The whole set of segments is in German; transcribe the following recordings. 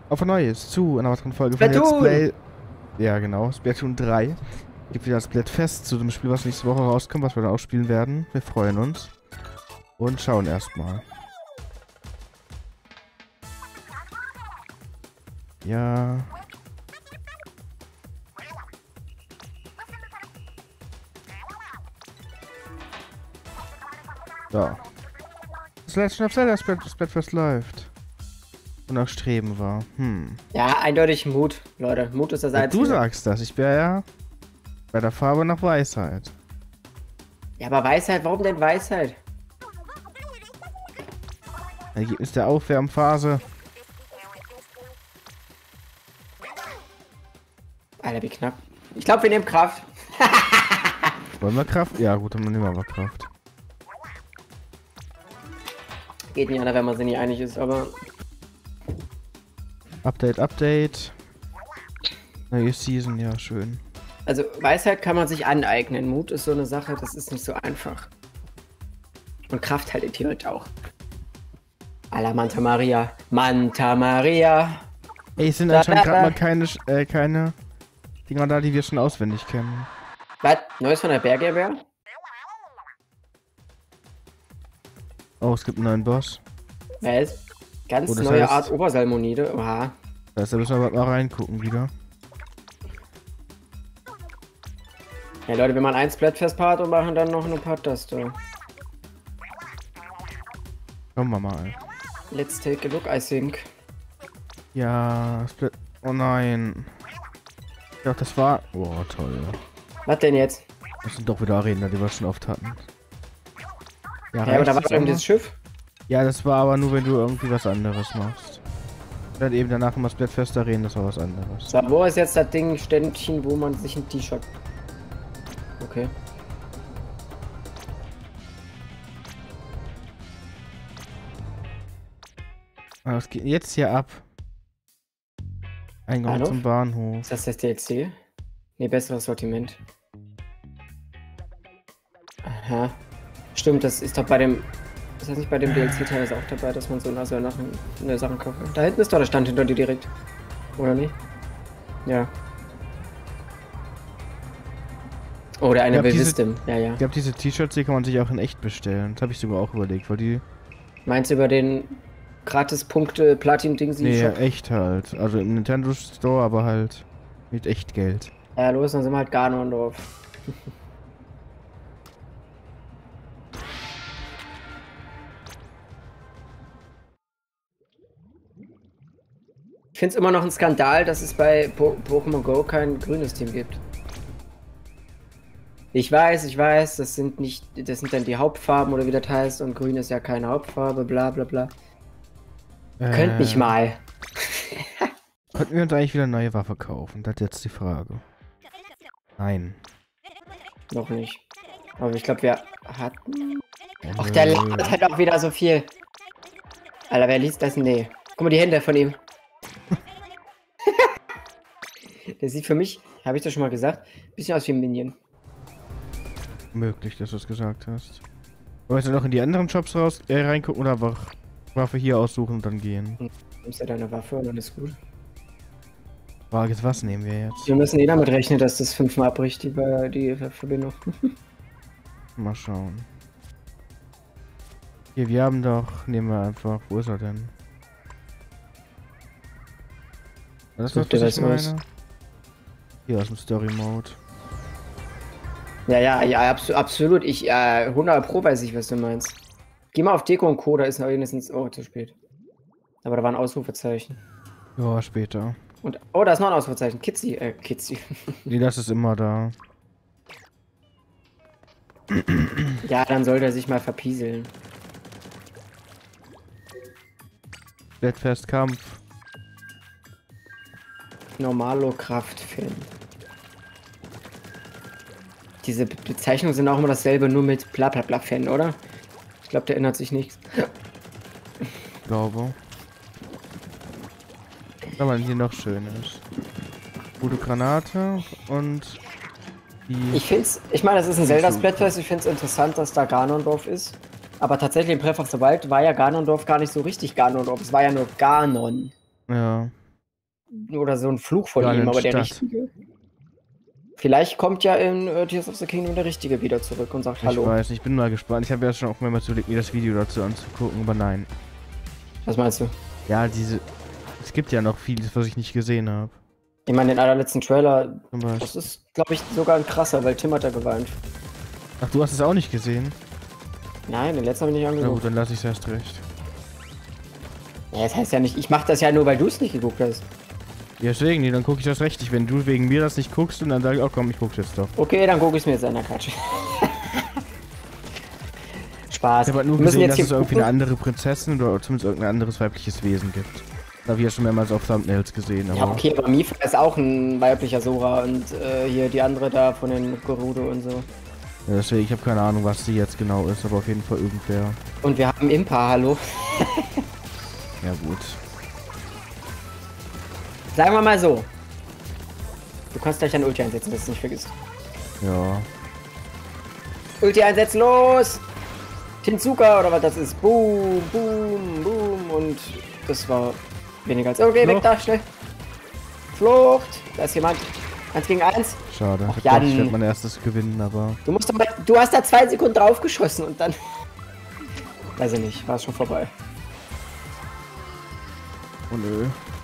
Auf ein neues, zu einer weiteren Folge von Let's Splatoon! Play. Ja, genau, Splatoon 3. Gibt wieder das Splatfest zu dem Spiel, was nächste Woche rauskommt, was wir dann auch spielen werden. Wir freuen uns. Und schauen erstmal. Ja. So. Das Legend of Zelda Splatfest läuft. Und auch Streben war. Ja, eindeutig Mut, Leute. Mut ist das Ja, Einzige. du sagst das, ich wäre ja bei der Farbe nach Weisheit. Ja, aber Weisheit, warum denn Weisheit? Ergebnis der Aufwärmphase. Alter, wie knapp. Ich glaube, wir nehmen Kraft. Wollen wir Kraft? Ja gut, dann nehmen wir aber Kraft. Geht nicht anders, wenn man sich nicht einig ist, aber... Update. Neue Season, ja, schön. Also, Weisheit kann man sich aneignen. Mut ist so eine Sache, das ist nicht so einfach. Und Kraft halt theoretisch auch. Alla Manta Maria. Manta Maria. Ey, es sind anscheinend gerade mal keine Dinger da, die wir schon auswendig kennen. Was? Neues von der Bergerbär? Oh, es gibt einen neuen Boss. Wer ist? Ganz Oh, das neue heißt- Art Obersalmonide. Oha. Da müssen wir mal reingucken wieder. Ja, Leute, wir machen ein Splatfest-Part und machen dann noch eine Part-Taste. Schauen wir mal. Let's take a look, I think. Ja, Splat. Oh nein. Ich dachte, das war. Oh, toll. Was denn jetzt? Das sind doch wieder Arenen, die wir schon oft hatten. Ja, aber da war reicht's doch immer? das Schiff. Ja, das war aber nur, wenn du irgendwie was anderes machst. Dann eben danach immer Splatfest Arenen, das war was anderes. So, wo ist jetzt das Ding, Ständchen, wo man sich ein T-Shirt... Okay. Aber was geht jetzt hier ab? Eingang Bahnhof? zum Bahnhof. Ist das DLC? Ne, besseres Sortiment. Aha. Stimmt, das ist doch bei dem... Ist das nicht bei dem DLC teilweise auch dabei, dass man so eine Sachen kaufen kann? Da hinten ist doch der Stand hinter dir direkt. Oder nicht? Ja. Oh, der eine Ja, will diese- Wisdom. Ja, ja. Ich glaube, diese T-Shirts hier kann man sich auch in echt bestellen. Das habe ich sogar auch überlegt, weil die. Meinst du über den Gratis-Punkte Platin-Ding Nee, Shop? echt halt. Also im Nintendo Store, aber halt mit echt Geld. Ja, los, dann sind wir halt Ganondorf. Ich finde es immer noch ein Skandal, dass es bei Pokémon Go kein grünes Team gibt. Ich weiß, das sind dann die Hauptfarben oder wie das heißt und grün ist ja keine Hauptfarbe, bla bla bla. Könnt nicht mal. Könnten wir uns eigentlich wieder eine neue Waffe kaufen? Das ist jetzt die Frage. Nein. Noch nicht. Aber ich glaube, wir hatten... Ach, der labert halt auch wieder so viel. Alter, wer liest das? Nee. Guck mal, die Hände von ihm. Der sieht für mich, habe ich das schon mal gesagt, ein bisschen aus wie ein Minion. Möglich, dass du es gesagt hast. Wollen wir noch in die anderen Shops reingucken oder einfach Waffe hier aussuchen und dann gehen? Du nimmst ja deine Waffe und dann ist gut. Frage ist, was nehmen wir jetzt? Wir müssen eh damit rechnen, dass das 5-mal abbricht, die Verbindung. Mal schauen. Hier, wir haben doch. Nehmen wir einfach. Wo ist er denn? Das Such ist dir was ich was aus. meine. Hier aus dem Story Mode. Ja, absolut. 100 Pro weiß ich, was du meinst. Geh mal auf Deko und Co., da ist noch wenigstens... Oh, zu spät. Aber da war ein Ausrufezeichen. Ja, später. Und, oh, da ist noch ein Ausrufezeichen. Kitzi. Nee, das ist immer da. Ja, dann soll der sich mal verpieseln. Splatfest Kampf. Normalo Kraft-Fan. Diese Bezeichnungen sind auch immer dasselbe, nur mit bla bla bla Fan, oder? Ich glaube, der ändert sich nichts. Glaube. Was aber hier noch schön ist. Gute Granate und die. Ich meine, das ist ein Zelda-Splatfest, ich finde es interessant, dass da Ganondorf ist. Aber tatsächlich im Breath of the Wild war ja Ganondorf gar nicht so richtig Ganondorf, es war ja nur Ganon. Ja. oder so ein Fluch von Ja, ihm, in aber der Stadt. richtige. Vielleicht kommt ja in Tears of the Kingdom der Richtige wieder zurück und sagt Ich Hallo. weiß, ich bin mal gespannt. Ich habe ja schon auch mehrmals überlegt, mir das Video dazu anzugucken, aber nein. Was meinst du? Ja, es gibt ja noch vieles, was ich nicht gesehen habe. Ich meine, den allerletzten Trailer, Zum Beispiel. das ist, glaube ich, sogar ein krasser, weil Tim hat da geweint. Ach, du hast es auch nicht gesehen? Nein, den letzten habe ich nicht Na gut, angeguckt. dann lasse ich es erst recht. Ja, das heißt ja nicht, ich mache das ja nur, weil du es nicht geguckt hast. Ja, deswegen, nee, dann gucke ich das richtig. Wenn du wegen mir das nicht guckst und dann sage ich, oh komm, ich guck's jetzt doch. Okay, dann gucke ich es mir jetzt an, der Quatsch. Spaß. Ich habe halt nur Wir müssen gesehen, jetzt dass es hier irgendwie eine gucken. andere Prinzessin oder zumindest irgendein anderes weibliches Wesen gibt. Das habe ich ja schon mehrmals auf Thumbnails gesehen, aber... Ja, okay, aber Mifa ist auch ein weiblicher Sora und hier die andere da von den Gerudo und so. Ja, deswegen, ich habe keine Ahnung, was sie jetzt genau ist, aber auf jeden Fall irgendwer. Und wir haben Impa, hallo. Ja, gut. Sagen wir mal so. Du kannst gleich dein Ulti einsetzen, dass du es nicht vergisst. Ja. Ulti einsetzen, los! Tinsuka oder was das ist. Boom, boom, boom. Und das war weniger als... Okay, weg da, schnell. Flucht. Da ist jemand. 1 gegen 1. Schade. Ach, Ich dachte, ich Jan. werde mein erstes gewinnen, aber... Du musst doch mal... Du hast da 2 Sekunden drauf geschossen und dann... Weiß ich nicht, war es schon vorbei. Oh nö.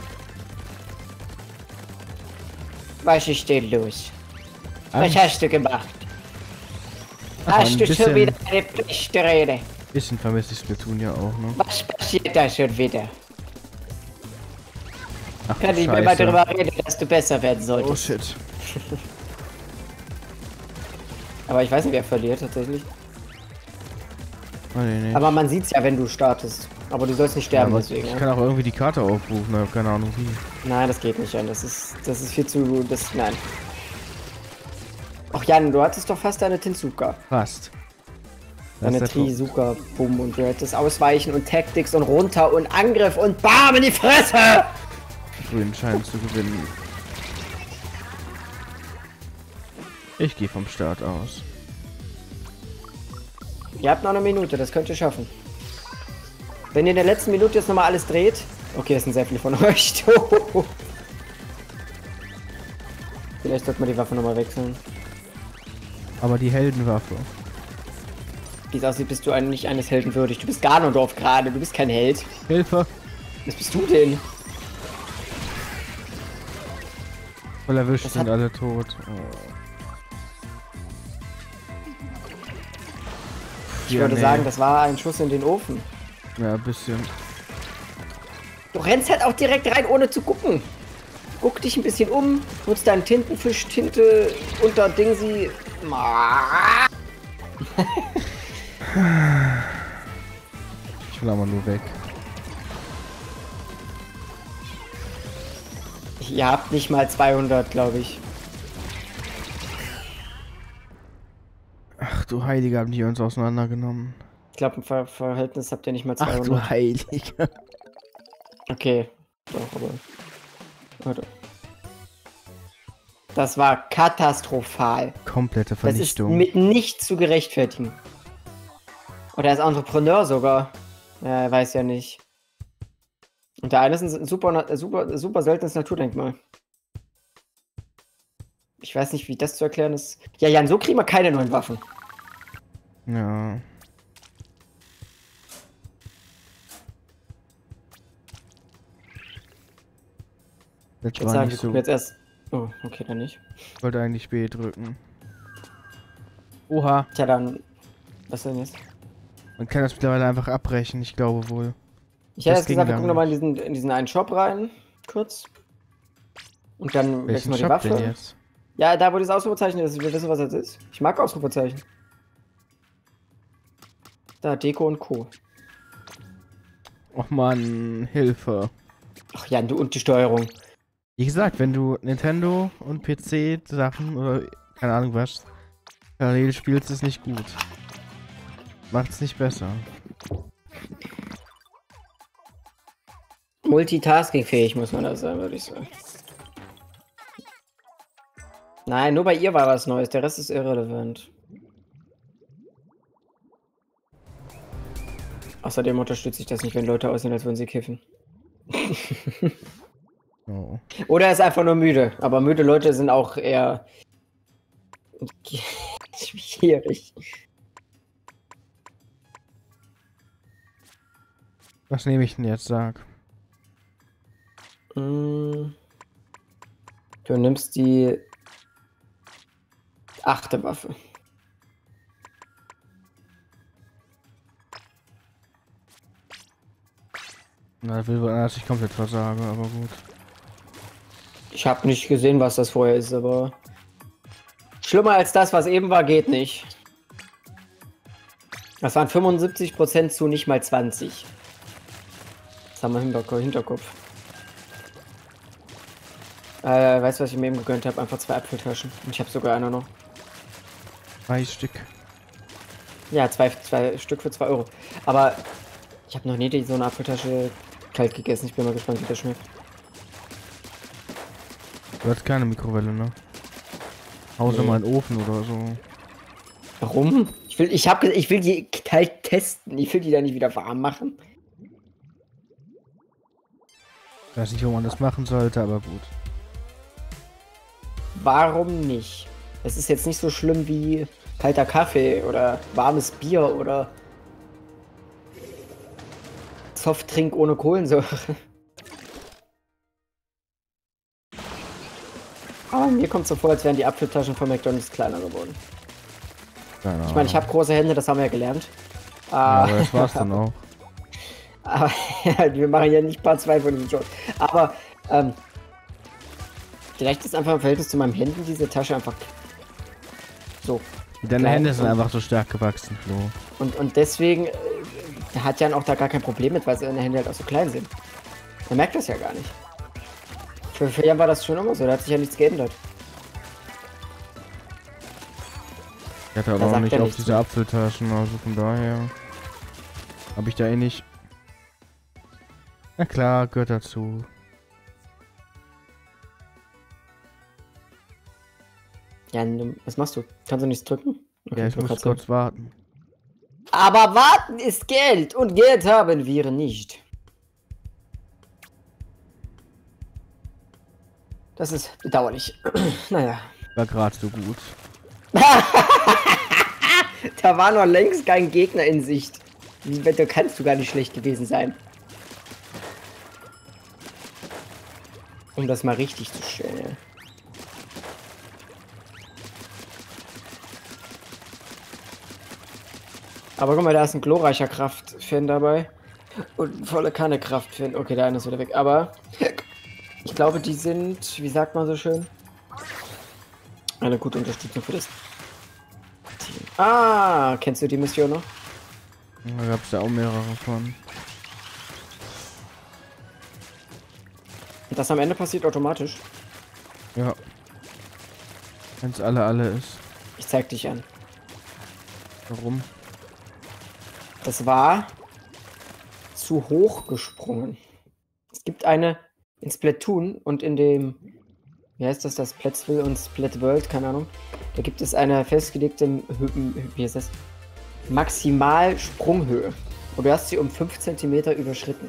Was ist denn los? Was Ach, hast du gemacht? ach, Hast ein du schon bisschen- wieder eine Pflichtrede? Bisschen vermisse ich Splatoon ja auch, ne? Was passiert da schon wieder? Ach, Kann ich mir mal darüber reden, dass du besser werden solltest. Oh shit. Aber ich weiß nicht, wer verliert tatsächlich. Oh, nee, nee. Aber man sieht's ja, wenn du startest. Aber du sollst nicht Ja, sterben, aber deswegen. ich Ja? kann auch irgendwie die Karte aufrufen, ne? Keine Ahnung wie. Nein, das geht nicht, Jan. Das ist viel zu... Nein. Ach Jan, du hattest doch fast deine Tinsuka. Fast. Das Deine ist der Punkt. Trisuka, bumm, und du hättest Ausweichen und Tactics und runter und Angriff und BAM in die Fresse! Du entscheidest zu gewinnen. Ich gehe vom Start aus. Ihr habt noch eine Minute, das könnt ihr schaffen. Wenn ihr in der letzten Minute jetzt nochmal alles dreht... Okay, es sind sehr viele von euch. Vielleicht sollte man die Waffe nochmal wechseln. Aber die Heldenwaffe. Wie es aussieht, bist du nicht eines Helden würdig. Du bist Ganondorf gerade, du bist kein Held. Hilfe! Was bist du denn? Voll erwischt, Das sind hat- alle tot. Oh. Ich Ja, würde nee. sagen, das war ein Schuss in den Ofen. Ja, ein bisschen. Du rennst halt auch direkt rein, ohne zu gucken. Guck dich ein bisschen um, nutzt deinen Tintenfisch-Tinte unter Dingsi. Ich will aber nur weg. Ihr habt nicht mal 200, glaube ich. Ach du Heiliger, haben die uns auseinandergenommen. Ich glaube, im Verhältnis habt ihr nicht mal Ach 200. du Heiliger. Okay. Doch, aber... Warte. Das war katastrophal. Komplette Das ist Vernichtung. mit nichts zu gerechtfertigen. Oder er ist Entrepreneur sogar. Ja, er weiß ja nicht. Und der eine ist ein super seltenes Naturdenkmal. Ich weiß nicht, wie das zu erklären ist. Ja, Jan, so kriegen wir keine neuen Waffen. Ja. Das Jetzt war sagen wir, nicht so. gucken jetzt erst. Oh, okay, dann nicht. Ich wollte eigentlich B drücken. Oha. Tja, dann. Was denn jetzt? Man kann das mittlerweile einfach abbrechen, ich glaube wohl. Ich hätte Das jetzt ging gesagt, wir dann gucken nochmal in diesen einen Shop rein. Kurz. Und dann Welchen wechseln wir die Shop Waffe. denn jetzt? Ja, da wo dieses Ausrufezeichen ist. Wir wissen, was das ist. Ich mag Ausrufezeichen. Da, Deko und Co. Och man, Hilfe. Ach Jan, du und die Steuerung. Wie gesagt, wenn du Nintendo und PC Sachen oder keine Ahnung was parallel spielst, ist nicht gut. Macht's nicht besser. Multitasking-fähig, muss man das sagen, würde ich sagen. Nein, nur bei ihr war was Neues. Der Rest ist irrelevant. Außerdem unterstütze ich das nicht, wenn Leute aussehen, als würden sie kiffen. Oh. Oder er ist einfach nur müde. Aber müde Leute sind auch eher schwierig. Was nehme ich denn jetzt, sag? Du nimmst die 8. Waffe. Na, will natürlich komplett versagen, aber gut. Ich habe nicht gesehen, was das vorher ist, aber schlimmer als das, was eben war, geht nicht. Das waren 75% zu nicht mal 20. Das haben wir im Hinterkopf. Weißt du, was ich mir eben gegönnt habe? Einfach 2 Apfeltaschen. Und ich habe sogar eine noch. 3 Stück. Ja, zwei Stück für 2 Euro. Aber ich habe noch nie so eine Apfeltasche kalt gegessen. Ich bin mal gespannt, wie das schmeckt. Du hast keine Mikrowelle, ne? Außer Nee. mal einen Ofen oder so. Warum? Ich will die kalt testen. Ich will die da nicht wieder warm machen. Ich weiß nicht, wo man das machen sollte, aber gut. Warum nicht? Es ist jetzt nicht so schlimm wie kalter Kaffee oder warmes Bier oder Softtrink ohne Kohlensäure. Aber mir kommt so vor, als wären die Apfeltaschen von McDonald's kleiner geworden. Keine Ahnung. Ich meine, ich habe große Hände, das haben wir ja gelernt. Ja, aber das war's dann auch. Aber wir machen ja nicht Part 2 von diesem Shot. Aber vielleicht ist einfach im Verhältnis zu meinen Händen diese Tasche einfach so. Deine klein Hände sind und- einfach so stark gewachsen, Flo. Und deswegen hat Jan auch da gar kein Problem mit, weil seine Hände halt auch so klein sind. Er merkt das ja gar nicht. Für Jan war das schon immer so, da hat sich ja nichts geändert. Ich hatte Da aber auch sagt nicht er auf nichts diese Apfeltaschen, also von daher habe ich da eh nicht. Na klar, gehört dazu. Jan, was machst du? Kannst du nichts drücken? Okay, Ja, ich muss grad kurz warten. Aber warten ist Geld und Geld haben wir nicht. Das ist bedauerlich. Naja. War gerade so gut. Da war noch längst kein Gegner in Sicht. Da kannst du gar nicht schlecht gewesen sein. Um das mal richtig zu stellen. Aber guck mal, da ist ein glorreicher Kraftfan dabei. Und volle Kanne Kraftfan. Okay, der eine ist wieder weg. Aber ich glaube, die sind, wie sagt man so schön, eine gute Unterstützung für das Team. Ah, kennst du die Mission noch? Da gab es ja auch mehrere von. Das am Ende passiert automatisch. Ja. Wenn es alle ist. Ich zeig dich an. Warum? Das war zu hoch gesprungen. Es gibt eine in Splatoon und in dem, wie heißt das, Splatsville und Splat World, keine Ahnung. Da gibt es eine festgelegte, wie heißt das, Maximalsprunghöhe. Und du hast sie um 5 cm überschritten.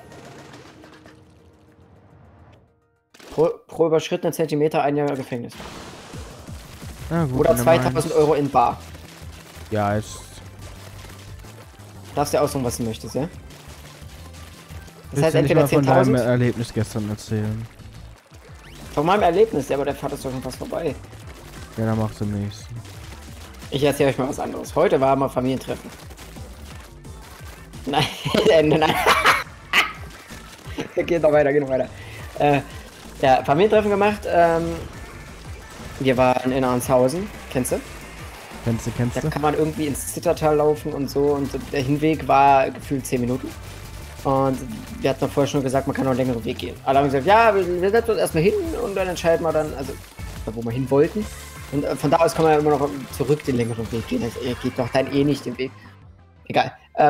Pro überschrittenen Zentimeter 1 Jahr Gefängnis. Na gut, Oder wenn du 2000 meinst. Euro in Bar. Ja, jetzt. Darfst dir aussuchen, was du möchtest, ja? Das Willst heißt du nicht entweder mal von deinem 10.000. Erlebnis gestern erzählen? Von meinem Erlebnis, ja, aber der Fahrt ist doch schon fast vorbei. Ja, dann mach's im nächsten. Ich erzähle euch mal was anderes. Heute war mal Familientreffen. Nein, nein. Geht noch weiter, geht noch weiter. Ja, Familientreffen gemacht. Wir waren in Arnshausen. Kennst du? Kennst Da du? kann man irgendwie ins Zittertal laufen und so. Und der Hinweg war gefühlt 10 Minuten. Und wir hatten noch vorher schon gesagt, man kann noch einen längeren Weg gehen. Alle haben gesagt, ja, wir setzen uns erstmal hin und dann entscheiden wir dann, also wo wir hin wollten. Und von da aus kann man ja immer noch zurück den längeren Weg gehen. Also, ihr geht doch dann eh nicht den Weg. Egal.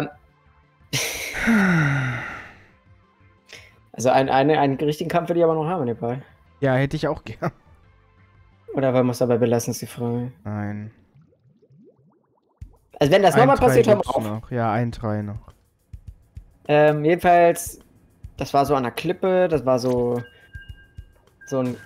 Also einen richtigen Kampf will ich aber noch haben, Nepal. Ja, hätte ich auch gern. Oder wollen wir es dabei belassen, ist die Frage. Nein. Also wenn das nochmal passiert, hören wir auf. noch. Ja, ein 3 noch. Jedenfalls, das war so an der Klippe, das war so so ein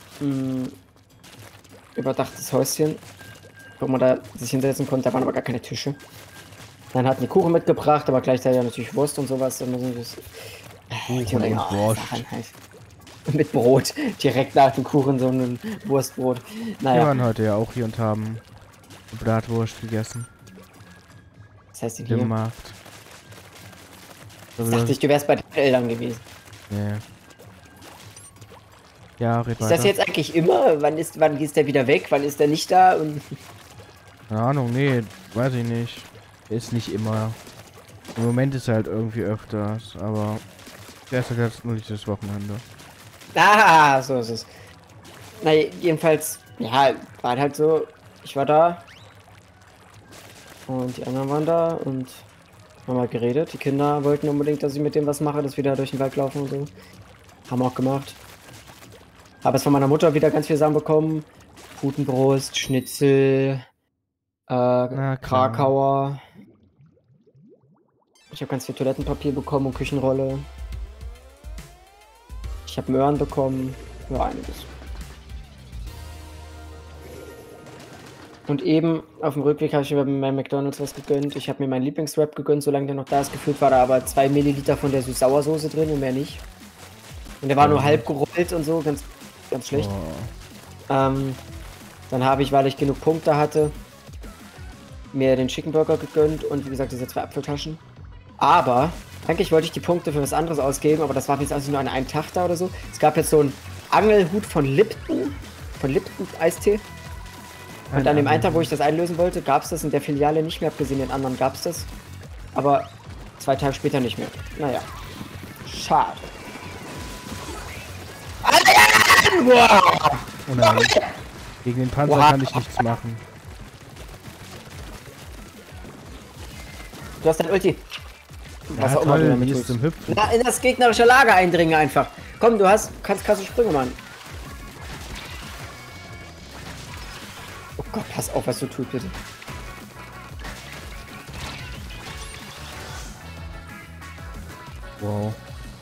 überdachtes Häuschen, wo man da sich hinsetzen konnte. Da waren aber gar keine Tische. Dann hatten die Kuchen mitgebracht, aber gleichzeitig natürlich Wurst und sowas. Und das, Kuchen und Wurst. halt. Mit Brot. Direkt nach dem Kuchen so ein Wurstbrot. Naja. Wir waren heute ja auch hier und haben Bratwurst gegessen. Was heißt denn hier? Im Markt. Ich dachte ich, du wärst bei den Eltern gewesen. Nee. Ja, red Ist weiter. das jetzt eigentlich immer? Wann ist der wieder weg? Wann ist der nicht da? Und Keine Ahnung, nee, weiß ich nicht. Ist nicht immer. Im Moment ist er halt irgendwie öfters, aber der ist halt jetzt nur nicht das Wochenende. ah, so ist es. Na, jedenfalls, ja, war halt so, ich war da und die anderen waren da und haben halt geredet. Die Kinder wollten unbedingt, dass ich mit dem was mache, dass wir da durch den Wald laufen und so. Haben auch gemacht. Habe es von meiner Mutter wieder ganz viel Sachen bekommen. Putenbrust, Schnitzel, Krakauer. Ich habe ganz viel Toilettenpapier bekommen und Küchenrolle. Ich habe Möhren bekommen. Ja, einiges. Und eben auf dem Rückweg habe ich mir bei McDonald's was gegönnt. Ich habe mir meinen Lieblingswrap gegönnt, solange der noch da ist. Gefühlt war da aber 2 Milliliter von der Süß-Sauersoße drin und mehr nicht. Und der war nur halb gerollt und so, ganz schlecht. Dann habe ich, weil ich genug Punkte hatte, mir den Chicken Burger gegönnt und wie gesagt diese 2 Apfeltaschen. Aber eigentlich wollte ich die Punkte für was anderes ausgeben, aber das war jetzt also nur an einem Tag da oder so. Es gab jetzt so einen Angelhut von Lipton Eistee. Und an dem einen Tag, wo ich das einlösen wollte, gab es das in der Filiale nicht mehr. Abgesehen den anderen gab es das. Aber 2 Tage später nicht mehr. Naja. Schade. Oh nein. Gegen den Panzer kann ich nichts machen. Du hast dein Ulti. Was ja, auch immer du damit tust. Zum Hüpfen. Na, in das gegnerische Lager eindringen einfach. Komm, kannst krasse Sprünge machen. Oh Gott, pass auf, was du tust, bitte. Wow.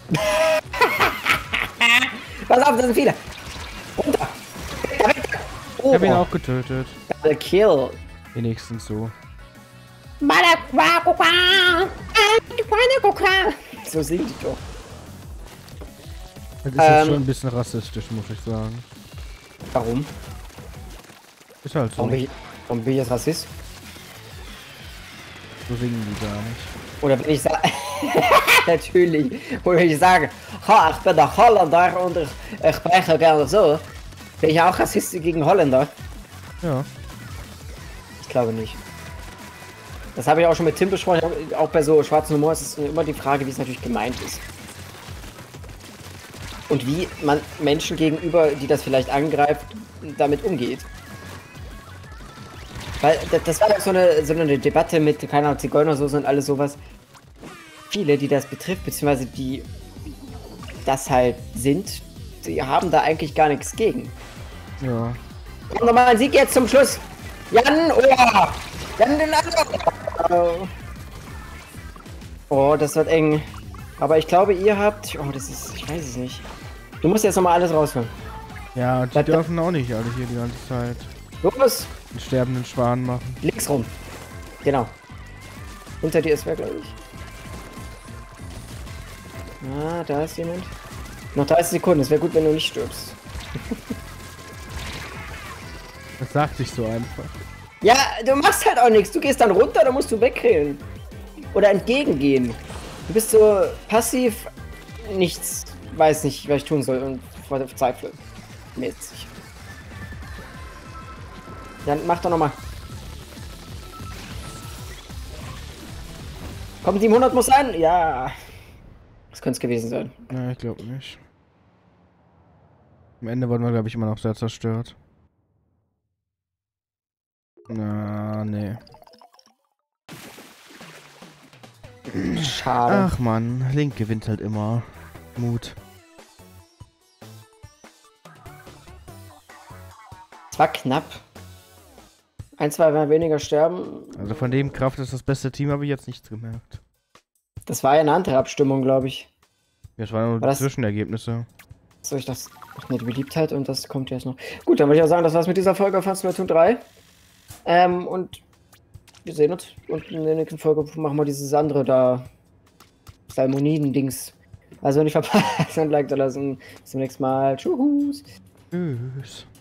Pass auf, das sind viele. Runter. Oh, ich hab ihn auch getötet. Double Kill. Wenigstens so. So singen die doch. Das ist jetzt schon ein bisschen rassistisch, muss ich sagen. Warum? Ist halt so. Warum bin ich jetzt Rassist? So singen die gar nicht. Oder wenn ich sage... Natürlich. Oder wenn ich sage, ich bin der Holländer und ich spreche gerne so. Bin ich auch rassistisch gegen Holländer? Ja. Ich glaube nicht. Das habe ich auch schon mit Tim besprochen. Auch bei so schwarzen Humor ist es immer die Frage, wie es natürlich gemeint ist. Und wie man Menschen gegenüber, die das vielleicht angreift, damit umgeht. Weil das war ja so eine Debatte mit, keine Ahnung, Zigeunersoße und alles sowas. Viele, die das betrifft, beziehungsweise die das halt sind, die haben da eigentlich gar nichts gegen. Ja. Komm nochmal ein Sieg jetzt zum Schluss. Jan, oh! Jan, den Oh, das wird eng. Aber ich glaube, ihr habt... Oh, das ist... Ich weiß es nicht. Du musst jetzt nochmal alles rausholen. Ja, die dürfen auch nicht alle hier die ganze Zeit. Los! Den sterbenden Schwan machen. Links rum. Genau. Unter dir ist wer, glaube ich. Ah, da ist jemand. Noch 30 Sekunden. Es wäre gut, wenn du nicht stirbst. Das sagt sich so einfach. Ja, du machst halt auch nichts. Du gehst dann runter, dann musst du wegrennen. Oder entgegengehen. Du bist so passiv, nichts, weiß nicht, was ich tun soll und verzweifle. Mäßig. Dann mach doch nochmal. Komm, 700 muss sein? Ja. Das könnte es gewesen sein. Ja, ich glaube nicht. Am Ende wurden wir, glaube ich, immer noch sehr zerstört. Na, nee. Schade. Ach man, Link gewinnt halt immer. Mut. Es war knapp. 1, 2 mehr weniger sterben. Also von dem Kraft ist das beste Team, habe ich jetzt nichts gemerkt. Das war ja eine andere Abstimmung, glaube ich. Ja, das waren nur Zwischenergebnisse. soll ich das? Ach ne, die Beliebtheit und das kommt jetzt noch. Gut, dann würde ich auch sagen, das war's mit dieser Folge von Splatoon 3. Und wir sehen uns und in der nächsten Folge machen wir dieses andere da. Salmoniden-Dings. Also nicht verpassen und Like da lassen. Bis zum nächsten Mal. Tschüss. Tschüss.